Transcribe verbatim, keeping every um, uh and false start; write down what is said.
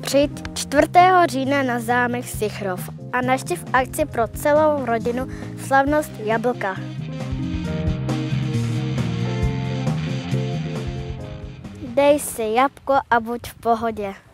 Přijď čtvrtého října na zámek Sichrov a naštěv akci pro celou rodinu Slavnost jablka. Dej si jabko a buď v pohodě.